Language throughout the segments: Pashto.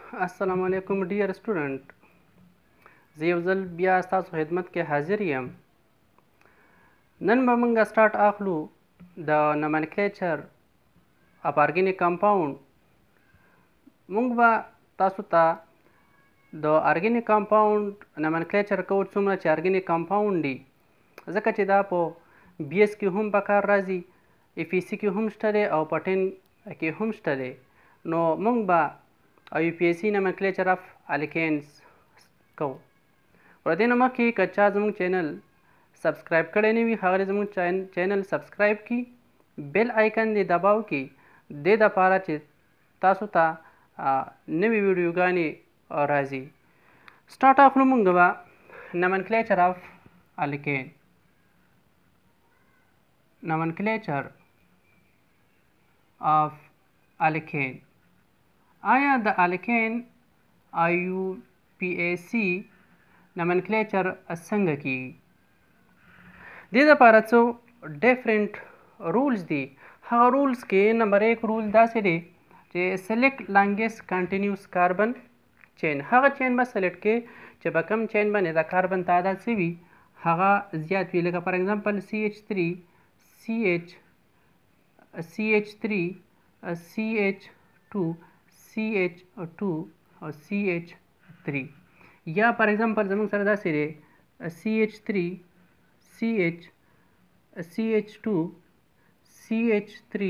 السلام علیکم ډیر سټوډنټ زه یو ځل بیا ستاسو خدمت کې حاضر یم. نن به موږ سټارټ اخلو د نمنکلیچر اف ارګینیک کمپاوند. موږ به تاسو ته د ارګینیک کمپاوند نمنکلیچر کوو څومره چې ارګینیک کمپاوند دي، ځکه چې دا په بی ایس کې هم په کار راځي، اف ای سی کې هم شته دی او په 10 کې هم شته دی. نو موږ به او یو پی ایس سی نمنکلیچر اف الکینز کوو. ور دې نه مخکې که چا زموږ چینل سبسکرایب کړی نه وي هغه دې زموږ چینل سبسکرایب کړي، بیل آیکن دې دباو کړي دې دپاره چې تاسو ته نوې ویډیوګانې راځي. سټارټ اخلو موږ به نمنکلیچر اف الکین. نمنکلیچر اف الکین. آیا د الکین آیو پی ایس سی نمنکلیچر څنګه کیږي؟ دې دپاره څو ډیفرنٹ رولز دي. هغه رولز کې نمبر 1 رول داسې دی چې سلیکټ لانګیسټ کنټینیوس کاربن چین. هغه چین به سلیکټ کې چې به کوم چین باندې د کاربن تعداد څه وي هغه زیات وي، لکه فار ایگزامپل CH3 CH3 CH2 CH2 او CH3. یا فار ایگزامپل زموږ سره داسې دی CH3 CH2 CH3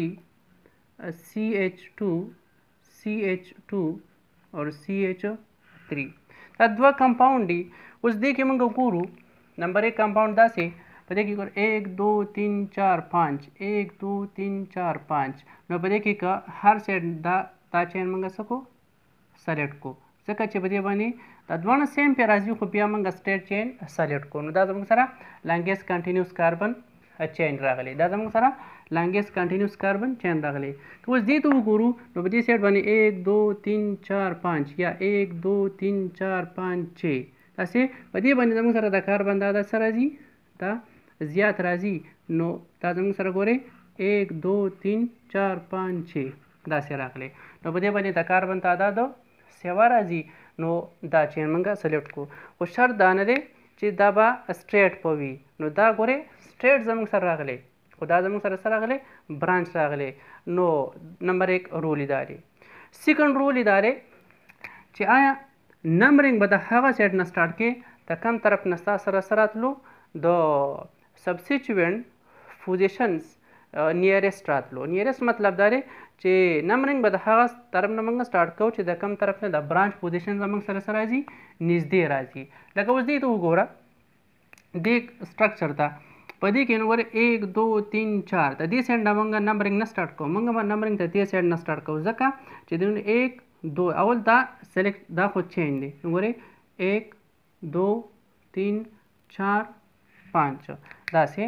CH2 CH2 اور CH3. دا دوه کمپاوند دي. اوس دې کې موږ ګورو نمبر 1 کمپاوند داسې په دې کې ګورو 1 2 3 4 5 1 2 3 4 5. نو په دې کې که هر سایډ دا چین موږ څه کو سلیکټ کو، ځکه چې په دې باندې دا دواړه سیم پې راځي خو بیا موږ سټیټ چین سلیکټ کو. نو دا زموږ سره لانګیسټ کنټینیوس کاربن چین راغلی. دا زموږ سره لانګیسټ کنټینیوس کاربن چین راغلی. که اوس دې ته وګورو نو په دې سایډ باندې 1 2 3 4 5 یا 1 2 3 4 5 6 داسې په دې باندې زموږ سره د کاربن دا څه راځي، دا زیات راځي. نو دا زموږ سره ګورئ 1 2 3 4 5 6 داسې راغلی. نو په دې باندې د کاربن تعداد سیوا راځي. نو دا چین موږ سلیکټ کو. خو شرط دا نه دی چې دا به سټریټ په وي. نو دا ګورئ سټریټ زموږ سره راغلی، خو دا زموږ سره څه راغلی برانچ راغلی. نو نمبر 1 رول دا دی. سیکنډ رول دا دی چې آیا نمبرینګ به د هغه سایډ نه سټارټ کې د کم طرف نه ستا سره سره راتلو د سبسټیچوینټ پوزیشنز نیرست راتلو. نیرست مطلب دا دی چې نمبرینګ به د هغه طرف نه موږ سټارټ کوو چې د کم طرف نه د برانچ پوزیشن زموږ سره سره راځي نږدې راځي. لکه اوس دې ته وګوره دې سټرکچر ته په دې کې نو ګوره 1 2 3 4 د دې سایډ نه موږ نمبرینګ نه سټارټ کوو، موږ به نمبرینګ د دې سایډ نه سټارټ کوو، ځکه چې د 1 2 اول دا سلیکټ دا خو چین دی. نو ګوره 1 2 3 4 5 داسې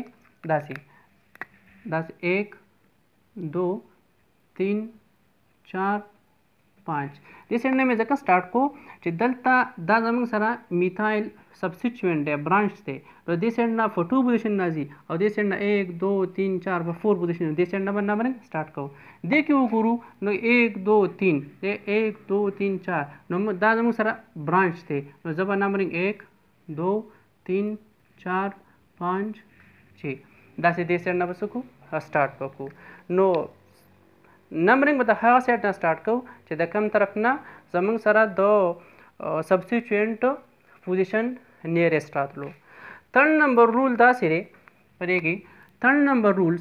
1 2 3 4 5. دې سایډ نه مې ځکه سټارټ کو چې دلته دا زموږ سره میثایل سبسټیچوینټ دی، برانچ دی. نو دې سایډ نه په 2 پوزیشن راځي او دې سایډ نه 1 2 3 4 په 4 پوزیشن. دې سایډ نه به نمبرینګ سټارټ کوو. دې کې وګورو نو 1 2 3 1 2 3 4 نو دا زموږ سره برانچ دی. نو زه به نمبرینګ 1 2 3 4 5 6 داسې دې سایډ نه به څه کوو سټارټ وکړو. نو نمبرینګ به د هغه سایډ نه سټارټ کوو چې د کم طرف نه زموږ سره د سبسټیچوینټ پوزیشن نیرست راتلو. تھرڈ نمبر رول داسې دی په دې کې تھرڈ نمبر رول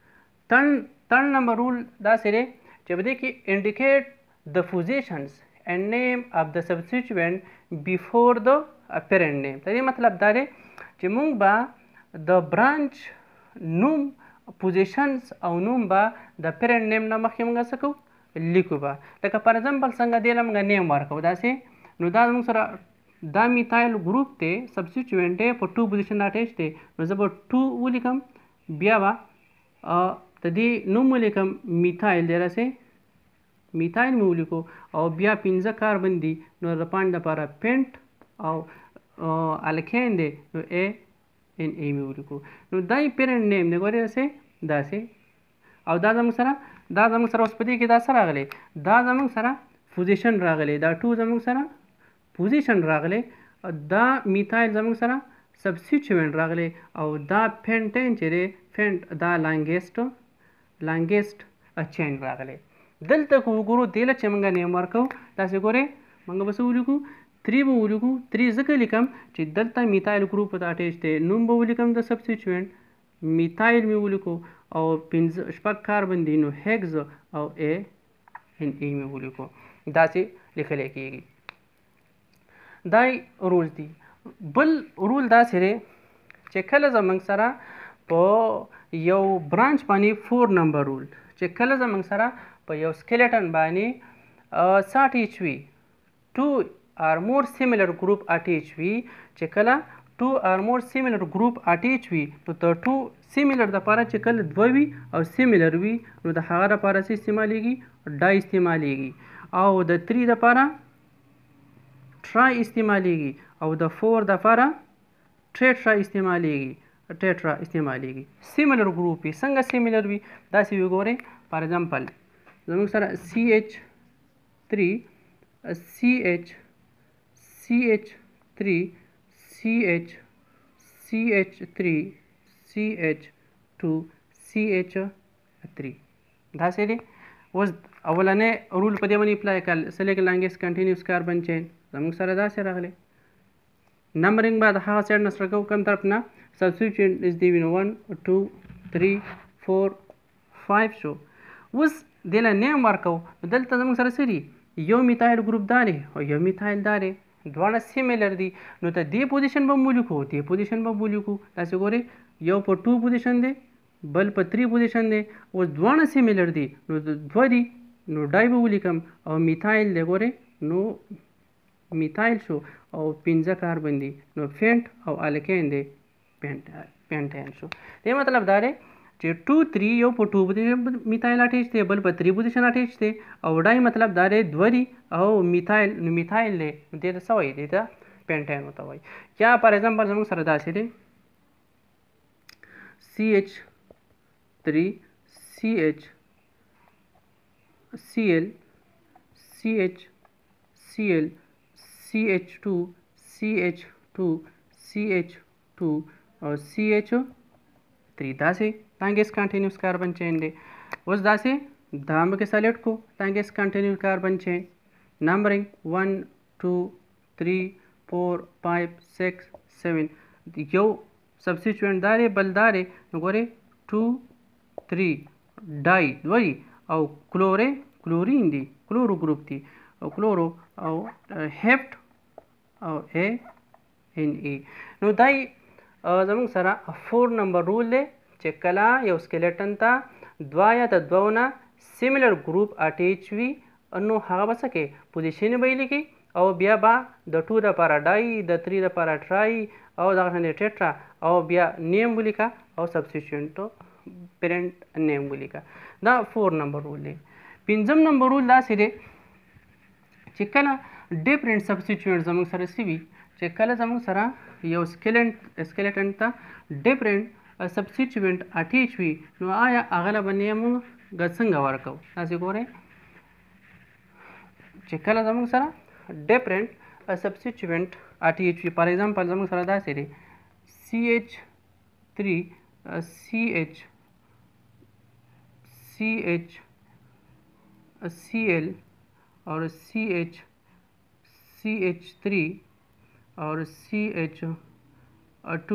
داسې دی چې په دې کې انډیکیټ د پوزیشنز اینڈ نیم اف د سبسټیچوینټ بیفور د پیرنټ نیم. د دې مطلب دا دی چې موږ به د برانچ نوم پوزیشنز او نوم به د پیرنټ نیم نه مخکې موږ څه کوو لیکو به. لکه فار ایگزامپل څنګه دې له موږ نیم ورکوو داسې. نو دا موږ سره دا میثایل ګروپ دی سبسټیچوینټ دی په 2 پوزیشن اټیچ دی. نو زه به 2 ولیکم، بیا به د دې نوم ولیکم میثایل دی راسې میثایل مې ولیکو او بیا 15 کاربن دي. نو د پاڼې دپاره پینټ او الکین دی نو ان ای مې ولیکو. نو دا یې پیرنټ نیم دی ګورې داسې او دا زموږ سره اوس په دې کې دا څه راغلی، دا زموږ سره position राغلی دا 2 زموږ سره پوزیشن راغلی دا میثایل زموږ سره سبسټیټیوینټ راغلی او دا پینټین چې دی فینټ دا لانګیسټ چین راغلی دلته که وګورو دې له چې موږ نیم ورکو تاسې ګورئ موږ به څه ولیکو 3 به ولیکو 3 ځکه لیکم چې دلته میثایل ګروپ ته اټیچ دی نوم به ولیکم د سبسټیټیوینټ میثایل مې ولیکو او 5 کاربن دی نو هیګز او ای ان ای مې ولیکو داسې لیکلی کېږي دای رول دی بل رول داسې دی چې کله زموږ سره په یو برانچ باندې 4 نمبر رول چې کله زموږ سره په یو سکیلیټن باندې 60 اچ وي 2 or more similar group اټیچ وي چې کله 2 or more similar group اټیچ وي نو د 2 similar دپاره چې کله 2 وي او similar وي نو د هغه دپاره څه استعمالیږي ډای استعمالیږي او د 3 دپاره ټرای استعمالیږي او د 4 دپاره ټیټرا استعمالیږي سیملر گروپ وي څنګه سیملر وي داسې وګورئ فار ایگزامپل زموږ سره CH3 CH3 CH3 CH2 CH3 داسې دی اوس اولنې رول په دې باندې اپلای کړل سلیکټ لانګیسټ کنټینیوس کاربن چین زموږ سره داسې راغلی نمبرینګ بعد هغه سایډ نه سره کوو کوم طرف نه سبسټیټیوینټ نږدې وي نو 1 2 3 4 5 شو اوس دې له نیم ورکوو نو دلته زموږ سره څه دي یو میثایل ګروپ دا دی او یو میثایل دا دی دواړه سیمیلر دي نو ته دې پوزیشن به ولیکو دې پوزیشن به ولیکو داسې ګورئ یو په 2 پوزیشن دی بل په 3 پوزیشن دی اوس دواړه سیمیلر دي نو 2 دي نو ډای به ولیکم او میثایل دی ګورئ نو میثایل شو او 15 کاربن دي نو فینټ او الکین دی پینټین شو دې مطلب دا دی چې 2 3 یو په 2 پوزیشن میثایل اټیچ دی بل په 3 پوزیشن اټیچ دی او ډای مطلب دا دی 2 دي او میثایل نو میثایل دی دې ته څه وایي دې ته پینټین ورته وایي یا فار ایگزامپل زموږ سره داسې دی CH3 CH Cl CH Cl CH2 CH2 CH2 او CH3 داسې لانګیسټ کنټینیوس کاربن چین دی اوس داسې دا موږ سلیکټ کو لانګیسټ کنټینیوس کاربن چین نمبرینګ 1 2 3 4 5 6 7 یو سبسټیټیوینټ دا دی بل دا دی نو ګورئ 2 3 ډای دوی او کلورین دی کلورو ګروپ دی او کلورو او هیفت او ا ان ای نو دای زموږ سره 4 نمبر رول دی چې کله یو سکیلیټن ته دوه یا د دوه نه سیملر ګروپ اټیچ وي نو هغه به څه کوي پوزیشن به یې لیکي او بیا به د 2 دپاره ډای د 3 دپاره ټرای او دغه شانې ټیټرا او بیا نیم ولیکه او سبسټیټیوینټ پیرنټ نیم ولیکه دا 4 نمبر رول دی 5 نمبر رول داسې دی چې کله ډیفرنٹ سبسټیټیوینټ زموږ سره څه وي چې کله زموږ سره یو سکیلیټن ته ډیفرنٹ سبسټیټیوینټ اټیچ وي نو آیا هغه له به نیم څنګه ورکوو تاسې ګورئ چې کله زموږ سره ډیفرنٹ سبسټیټیوینټ اټیچ وي فار ایگزامپل زموږ سره داسې دی CH3 CL और CH3 और CH2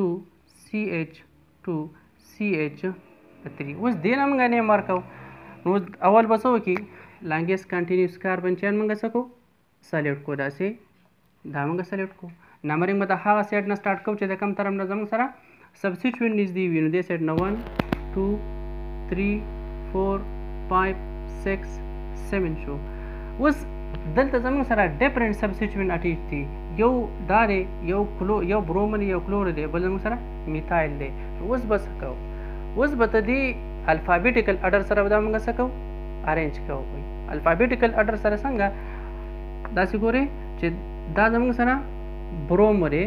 CH3 اوس دې نه موږ نیم ورکوو نو اول به څه وکړي لانګیسټ کنټینیوس کاربن چین موږ څه کوو سلیکټ کو داسې دا موږ سلیکټ کو نمبرینګ به د هغه سیټ نه سټارټ کوو چې د کوم طرف نه زموږ سره سبسټیټیوینټ نږدې وي نو دې سیټ نه 1 2 3 4 5 6 7 شو اوس دلته زموږ سره ډیفرنٹ سبسټیټیوینټ اټیچ دي یو دا دی یو برومن یو کلور دی بل زموږ سره میثایل دی اوس به څه کوو اوس به د دې الفابیټیکل اډر سره به دا موږ څه کوو ارینج کوو الفابیټیکل اډر سره څنګه داسې ګورئ چې دا زموږ سره برومو دی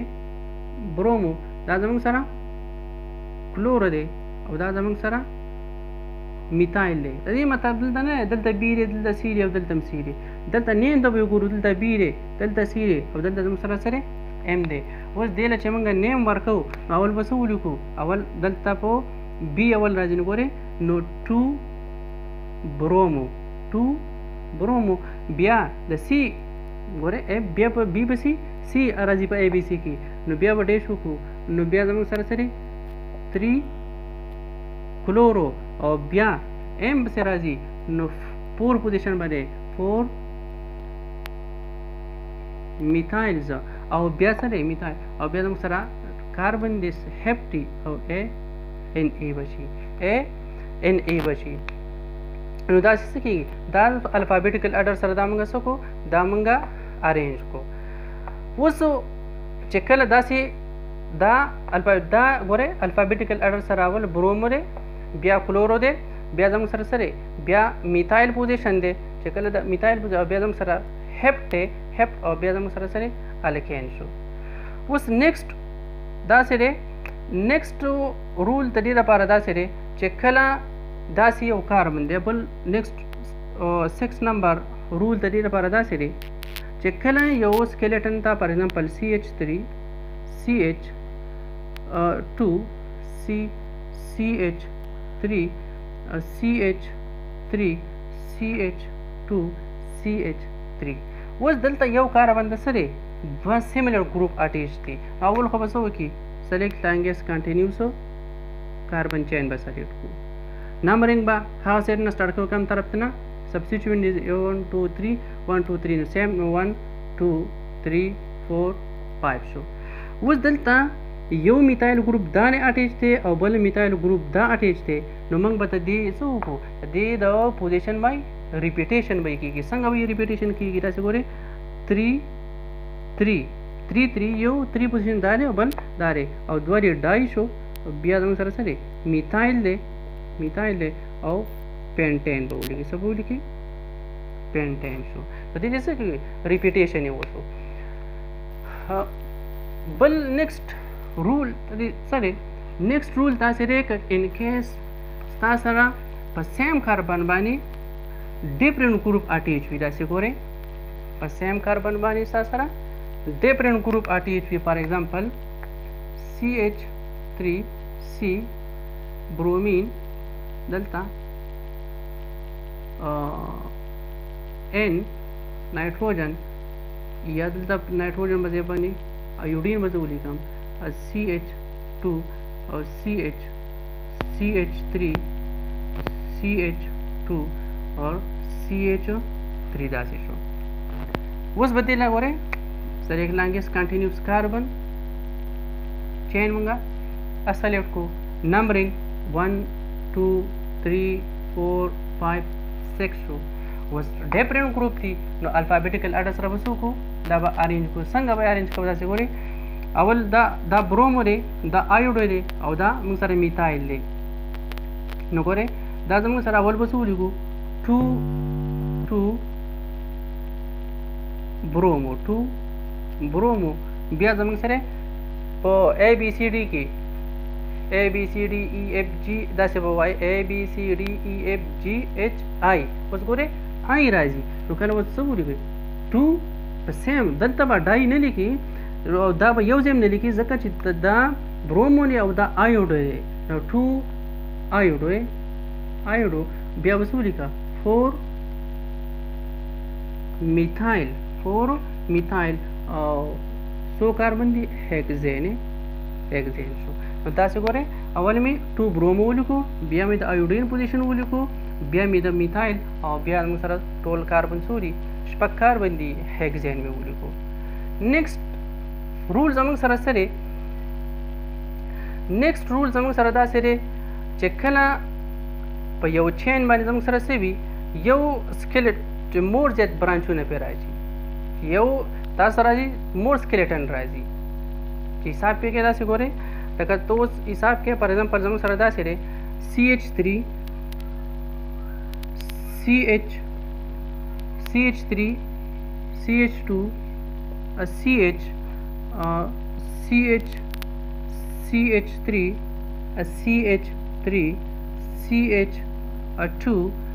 دا زموږ سره کلور دی او دا زموږ سره میثایل دی دې مطلب دلته نه دلته بی دی دلته سی دی او دلته م سی دی دلته نیم ته وګورو دلته بی دی دلته سی دی او دلته زموږ سره سره ام دی اوس دې له چې موږ نیم ورکو اول به څه ولیکو اول دلته په بی اول راځي نو ګورئ نو 2 برومو بیا د سی ګورئ بیا په بی به سی راځي په ای بی سی کې نو بیا به ډیش وکړو نو بیا زموږ سره سره 3 کلورو او بیا ام به راځي نو 4 پوزیشن باندې 4 میثایلز او بیا سره میثایل او بیا زموږ سره کاربن دیس هپټي او ا ان ای بشي نو دا څه کیږي دا الفابیټیکل اډر سره دا موږ څه کو دا موږ ارینج کو اوس چې کله داسې دا ګوره الفابیټیکل اډر سره اول برومو دی بیا کلورو دی بیا زموږ سره سره بیا میثایل پوزیشن دی چې کله د میثایل پوزیشن بیا زموږ سره هپټ او بیا زموږ سره سره الکین شو اوس نیکسټ داسې دی نیکسټ رول د دې لپاره داسې دی چې کله داسې یو کاربن دی بل نیکسټ 6 نمبر رول د دې لپاره داسې دی چې کله یو سکیلیټن ته فار ایگزامپل CH3 CH2 CH3 CH3 CH2 CH3 اوس دلته یو کاربن د سره دوه سیملر ګروپ اټیچ دي اول خو به څه وکړي سلیکټ لانګیس کنټینیوس کاربن چین به سلیکټ کړو نمبرینګ به خاص سیټ نه سٹارټ کوو کم طرف ته نه substituent is 1 2 3 1 2 3 same 1 2 3 4 5 شو اوس دلته یو میثایل ګروپ دا نه اټیچ دی او بل میثایل ګروپ دا اټیچ دی نو موږ به ته دې څه وکړو دې د پوزیشن بای ریپیټیشن به کېږي څنګه به ریپیټیشن کېږي تاسو ګورئ 3 یو 3 پوزیشن دا دی او بل دا دی او دوه دی ډای شو بیا زموږ سره سره میثایل دی او پینټین به ولیکي څه به ولیکي پینټین شو په دې څه کې ریپیټیشن یې وشو بل نیکسټ رول څه دی نیکسټ رول تاسې دی که ان کیس ستا سره په سیم کاربن باندې ډیفرنٹ ګروپ اټیچ وي داسې ګورئ په سیم کاربن باندې ستا سره ډیفرنٹ ګروپ اټیچ وي فار ایگزامپل CH3C برومین دلته N نایټروجن یا دلته نایټروجن به ځای باندې ایوډین به زه ولیکم CH2 او CH3 CH2 اور CH3 داسې شو اوس به دې لا ګورئ سلیکټ لانګیس کنټینیوس کاربن چین مونږه سلیکټ کو نمبرینګ 1 2 3 4 5 6 شو اوس ډیفرنٹ ګروپ دي نو الفابیټیکل اډر سره به څه وکړو دا به ارینج کو څنګه به ارینج کوو داسې ګورئ اول دا برومو دی دا آیوډو دی او دا موږ سره میثایل دی نو ګورئ دا زموږ سره اول به څه ولیکو 2 برومو بیا زموږ سره په ABCD کې ABCDEFG داسې به وایي ABCDEFGHI اوس ګورئ آی راځي نو کله اوس څه ولیکئ 2 په سیم دلته به ډای نه لیکي دا به یو ځای نه لیکي ځکه چې دا برومو دی او دا آیوډو دی نو 2 آیوډو بیا به څه ولیکه 4 میثایل او څو کاربن دي هیکزین شو نو تاسو ګورئ اول مې 2 برومو ولیکو بیا مې د ایوډین پوزیشن ولیکو بیا مې د میثایل او بیا موږ سره ټول کاربن سوري شپږ کاربن دي هیکزین مې ولیکو نیکسټ رول زموږ سره سره داسې دی چې کله په یو چین باندې زموږ سره څه وي یو سکلیټ چې مور زیات برانچونه پرې راځي یو تاسو راځي مور سکلیټن راځي چې حساب پې کې داسې ګورئ لکه ته اوس حساب کې فار ایگزامپل زموږ سره داسې دی CH3 CH2 CH3 CH3 2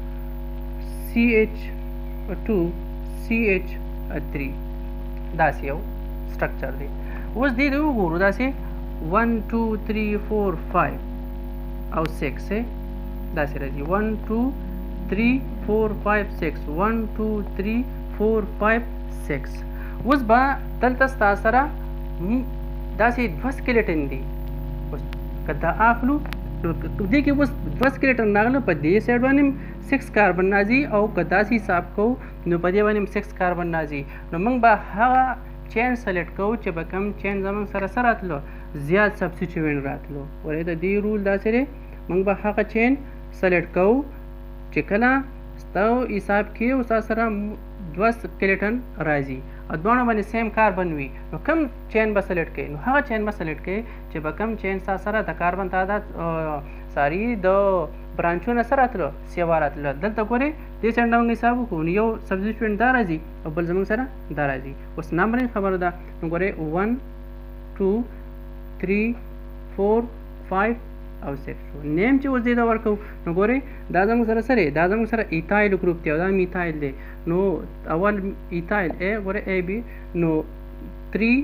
CH2 CH3 داسې یو سټرکچر دی. اوس دې ته وګورو داسې 1 2 3 4 5 او 6 داسې راځي 1 2 3 4 5 6 1 2 3 4 5 6. اوس به دلته ستا سره داسې دوه سکلیټن دي. اوس که دا اخلو نو دې کې اوس دوه سکلیټن راغله په دې سایډ باندې 6 کاربن راځي او که داسې حساب کوو نو په دې باندې 6 کاربن راځي. نو موږ به هغه چین سلیکټ کوو چې به کوم چین زموږ سره سره راتلو زیات سبسټیټیوینټ راتلو. ولې د دې رول داسې دی موږ به هغه چین سلیکټ کوو چې کله ستا حساب کې او ستا سره دوه سکلیټن راځي او دواړه باندې سیم کاربن وي. نو کوم چین به سلیکټ کوي نو هغه چین به سلیکټ کوي چې به کوم چین ستا سره د کاربن تعداد ساري د برانچونه سره راتلو سیوا راتلو. دلته ګورې دې سایډ نه موږ حساب وکړو نو یو سبسټیټیوینټ دا راځي او بل زموږ سره دا راځي. اوس نمبرینګ خبره ده نو ګورې 1 2 3 4 5 او 6 نیم چې اوس دې ته ورکوو نو ګورې دا زموږ سره سره دا زموږ سره ایتایل ګروپ دی او دا میتایل دی. نو اول ایتایل ګورې ای بي نو 3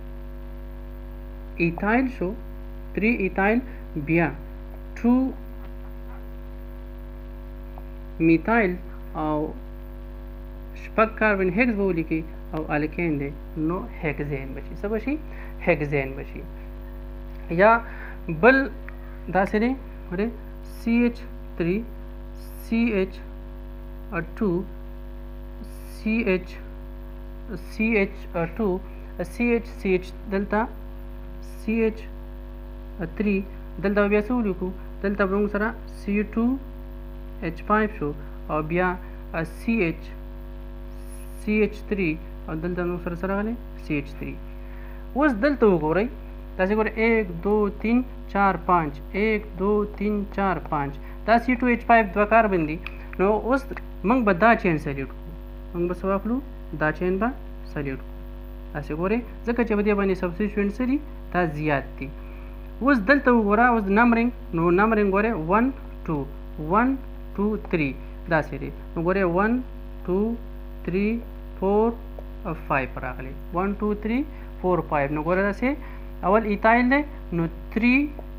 ایتایل شو 3 ایتایل بیا 2 میتایل او شپږ کاربن هیکس به ولیکي او الکین دی نو هیکزین بشي څه بشي هیکزین بشي. یا بل داسې دی ګورې CH3 CH2 CH2 CH دلته CH3 دلته بیا څه ولیکو دلته به موږ سره C2H5 شو او بیا CH3 او دلته موږ سره راغلی CH3. اوس دلته وګورئ داسې ګورئ 1 2 3 4 5 1 2 3 4 5 دا C2H5 دوه کاربن دي. نو اوس موږ به دا چین سلیکټ کړو موږ به څه واخلو دا چین به سلیکټ کړو داسې ګورئ ځکه چې په دې باندې سبسټیټیوینټ څه دي دا زیات دي. اوس دلته وګوره اوس نمبرینګ نو نمبرینګ ګورئ 1 2 1 2 3 داسې دی نو ګورئ 1 2 3 4 او 5 راغلی 1 2 3 4 5 نو ګوره داسې اول ایتایل دی نو 3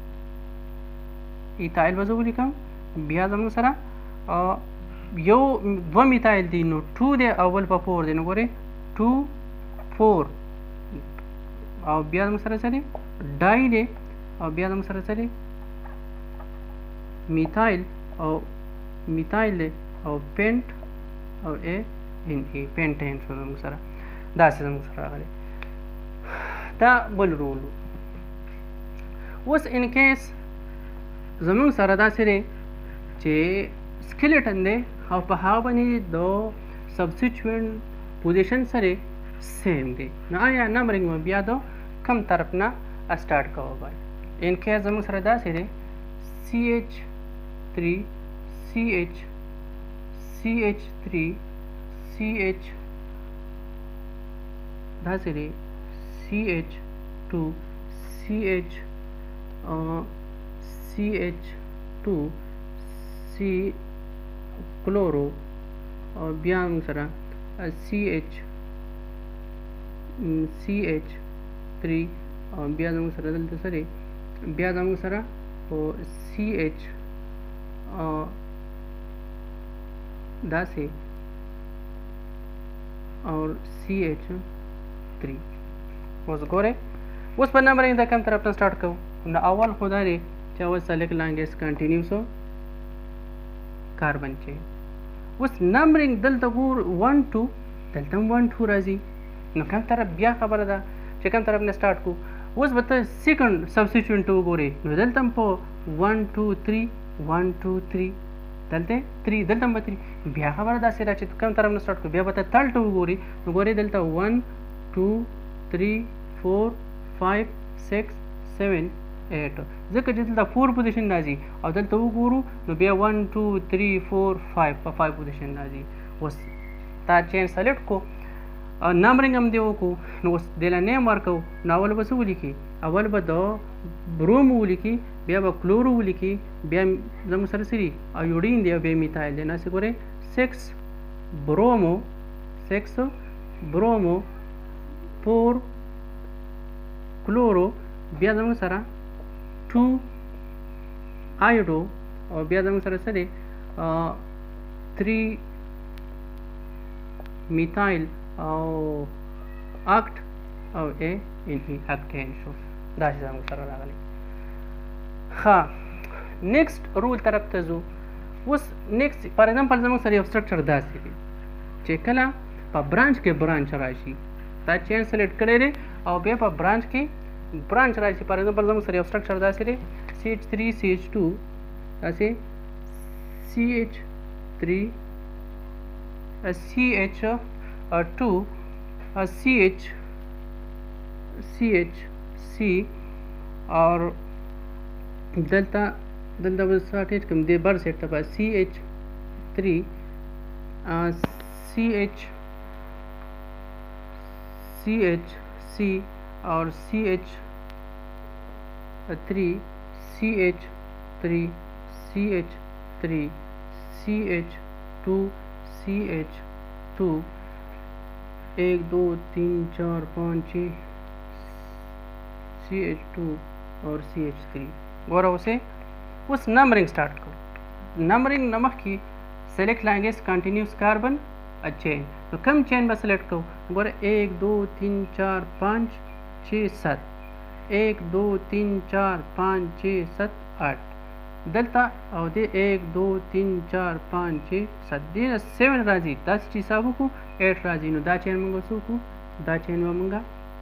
ایتایل به زه ولیکم بیا زموږ سره یو دوه میتایل دی نو 2 دی او بل په 4 دی نو ګورئ 2 4 او بیا زموږ سره څه دی ډای دی او بیا زموږ سره څه دی میتایل او میتایل دی او پینټ او ا ان ای پینټین شو زموږ سره داسې زموږ سره راغلی. دا بل رول. اوس ان کیس زموږ سره داسې دی چې سکلیټن دی او په هغه باندې د سبسټیټیوینټ پوزیشن سره سیم دی نو آیا نمبرینګ به بیا د کم طرف نه سټارټ کوو باید ان کیس زموږ سره داسې دی CH3 CH3 CH داسې دی CH2 CH2 C کلورو او بیا موږ سره CH3 او بیا زموږ سره دلته سره بیا زموږ سره او CH داسې اور CH3. اوس ګورئ اوس په نمبرینګ د کوم طرف نه سټارټ کوو نو اول خو دا دی چې اول سلیکټ لانګیسټ کنټینیوس کاربن چین. اوس نمبرینګ دلته ګور 1 2 دلته 1 2 راځي نو کوم طرف بیا خبره ده چې کوم طرف نه سټارټ کوو. اوس به ته سیکنډ سبسټیټیوینټ وګورې نو دلته په 1 2 3 1 2 3 دلته 3 دلته به 3 بیا خبره داسې ده چې کوم طرف نه سټارټ کوو بیا به ته تلته وګورې نو ګورې دلته 1 2 3 4 5 6 7 8 ځکه چې دلته 4 پوزیشن راځي او دلته وګورو نو بیا 1 2 3 4 5 په 5 پوزیشن راځي. اوس دا چین سلیکټ کو نمبرینګ هم دی وکړو نو اوس دله نیم ورکوو نو اول به څه ولیکي اول به د بروم ولیکي بیا به کلورو ولیکي بیا زموږ سره سری ایوډین دی او بیا میتایل دی ناسې ګورئ 6 برومو 4 کلورو بیا زموږ سره 2 آیوډو او بیا زموږ سره څه دی 3 میتایل او اکټ او ا ان ای اکټین شو دا چې زموږ سره راغلی ښه نیکسټ رول طرف ته ځو اوس نیکسټ فار ایگزامپل زموږ سره یو سټرکچر داسې دی چې کله په برانچ کې برانچ راشي دا چین سلیکټ کړی دی او بیا په برانچ کې برانچ راشي فار ایگزامپل زموږ سره یو سټرکچر داسې دی CH3 CH2 داسې CH3 CH2 CHC और دلته به اٹیچ کوم دی بر سیټ ته CH3 CHC और CH3 CH3 CH3 CH2 CH2 1 2 3 4 5 6 CH2 और CH3 गौर उसे उस numbering start करो numbering नमक की select language continuous carbon chain तो कम चेन में सेलेक्ट करो गौर 1 2 3 4 5 6 7 1 2 3 4 5 6 7 8 دلتا او دې 1 2 3 4 5 6 7 دې 7 راځي تاسو چې حساب وکړو 8 راځي نو دا چین موږ وسوکو دا چین موږ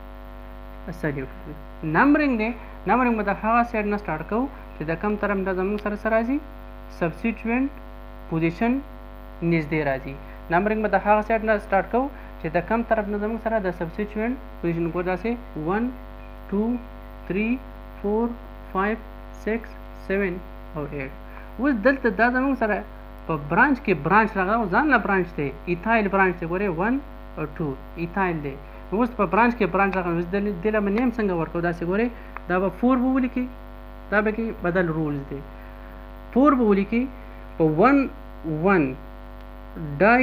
سلیکټ کړو نمبرینګ دی نمبرینګ به د هغه سایډ نه سٹارټ کوو چې د کم طرف نه زموږ سره راځي سبسټیټوینټ پوزیشن نږدې راځي نمبرینګ به د هغه سایډ نه سٹارټ کوو چې د کم طرف نه زموږ سره د سبسټیټوینټ پوزیشن کو داسې 1 2 3 4 5 6 7 او 8 اوس دلته دا زموږ سره په برانچ کې برانچ راغلی ځان له برانچ دی ایتایل برانچ دی ګورئ 1 او 2 ایتایل دی اوس په برانچ کې برانچ راغلی اوس دې له به نیم څنګه ورکړو داسې ګورئ دا به 4 به ولیکي دا به کې بدل رولز دی 4 به ولیکي په 1 1 ډای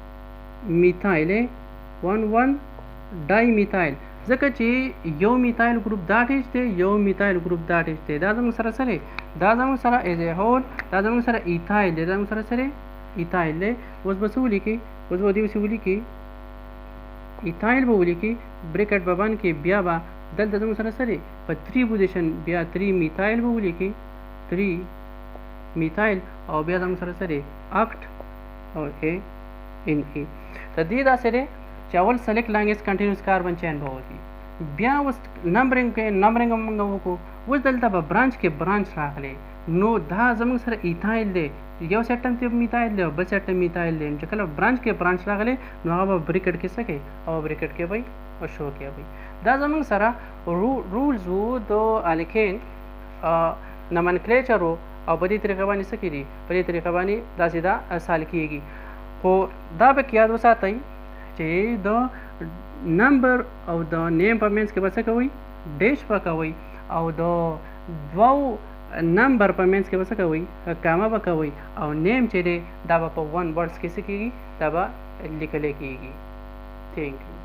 میتایل 1 1 ډای میتایل ځکه چې یو میتایل ګروپ دا اټیچ دی یو میتایل ګروپ دا اټیچ دی دا زموږ سره سره دا زموږ سره ایز ا هول دا زموږ سره ایتایل دی دا زموږ سره سره ایتایل دی اوس به څه ولیکي اوس به دې ولیکي ایتایل به ولیکي بریکټ به بند کې بیا به دلته زموږ سره سره په 3 پوزیشن بیا 3 میتایل به ولیکي 3 میتایل او بیا زموږ سره سره اکټ او ا ان ای ته دې دا سره چې اول سلیکټ لانګویج کنټینیوس کاربن چین به وځي بیا اوس نمبرینګ کې نمبرینګ موږ وکړو اوس دلته به برانچ کې برانچ راغلی نو دا زموږ سره ایتایل دی یو سیټم ته میتایل دی بل سیټم میتایل دی چې کله برانچ کې برانچ راغلی نو هغه به بریکټ کې څه کوي او بریکټ کې وایي او شو کې وایي دا زموږ سره رولز وو د الکین نمنکلیچر او په دې طریقه باندې څه کېږي په دې طریقه باندې داسې دا حل کېږي خو دا به یاد وساتئ چې د نمبر او د نیم په منځ کې به څه کوئ ډیش به کوئ او د دوو نمبر په منځ کې به څه کوئ کامه به کوئ او نیم چې دی دا به په 1 ورډز کې څه کېږي دا به لیکلی کېږي تھینک یو